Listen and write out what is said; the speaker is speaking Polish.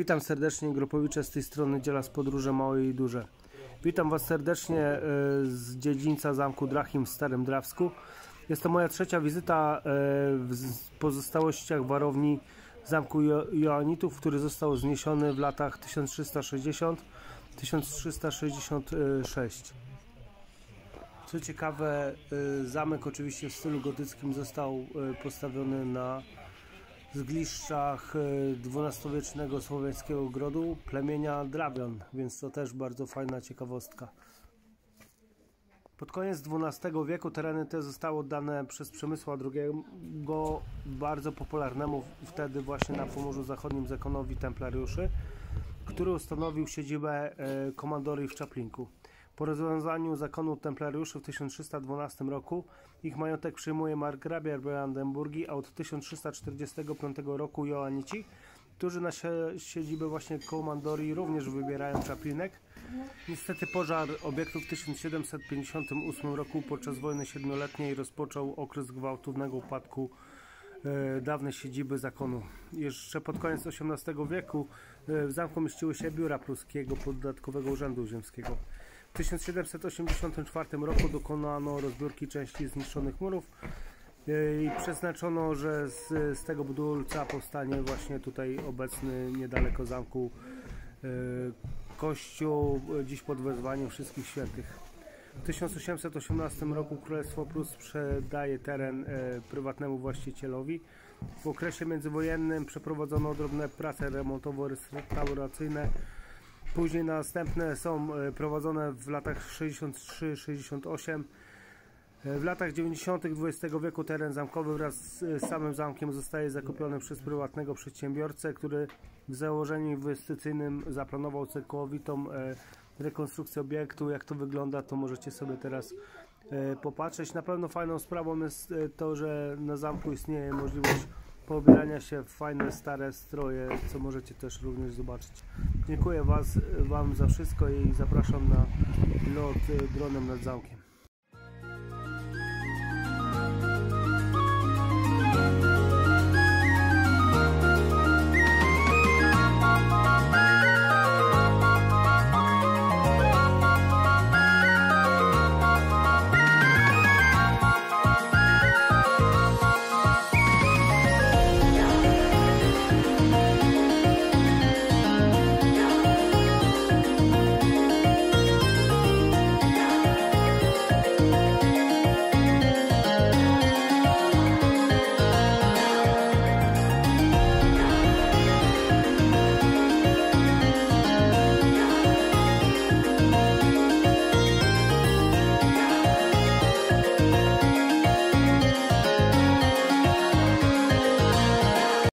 Witam serdecznie, Gropowicze z tej strony, Dzielas Podróże Małe i Duże. Witam Was serdecznie z dziedzińca Zamku Drachim w Starym Drawsku. Jest to moja trzecia wizyta w pozostałościach warowni Zamku Joannitów, który został zniesiony w latach 1360-1366. Co ciekawe, zamek oczywiście w stylu gotyckim został postawiony na zgliszczach XII-wiecznego słowiańskiego grodu plemienia Drawion, więc to też bardzo fajna ciekawostka. Pod koniec XII wieku tereny te zostały oddane przez Przemysła II bardzo popularnemu wtedy właśnie na Pomorzu Zachodnim zakonowi templariuszy, który ustanowił siedzibę komandorii w Czaplinku. Po rozwiązaniu zakonu templariuszy w 1312 roku ich majątek przyjmuje margrabia Brandenburgii, a od 1345 roku Joannici, którzy na siedzibę właśnie komandorii również wybierają Czaplinek. Niestety pożar obiektu w 1758 roku podczas wojny siedmioletniej rozpoczął okres gwałtownego upadku dawnej siedziby zakonu. Jeszcze pod koniec XVIII wieku w zamku mieściły się biura pruskiego Podatkowego Urzędu Ziemskiego. W 1784 roku dokonano rozbiórki części zniszczonych murów i przeznaczono, że z tego budulca powstanie właśnie tutaj obecny niedaleko zamku kościół, dziś pod wezwaniem Wszystkich Świętych. W 1818 roku Królestwo Prus sprzedaje teren prywatnemu właścicielowi. W okresie międzywojennym przeprowadzono drobne prace remontowo-restauracyjne. Później następne są prowadzone w latach 63-68. W latach 90. XX wieku teren zamkowy wraz z samym zamkiem zostaje zakupiony przez prywatnego przedsiębiorcę, który w założeniu inwestycyjnym zaplanował całkowitą rekonstrukcję obiektu. Jak to wygląda, to możecie sobie teraz popatrzeć. Na pewno fajną sprawą jest to, że na zamku istnieje możliwość poubierania się w fajne, stare stroje, co możecie też również zobaczyć. Dziękuję Wam za wszystko i zapraszam na lot dronem nad zamkiem.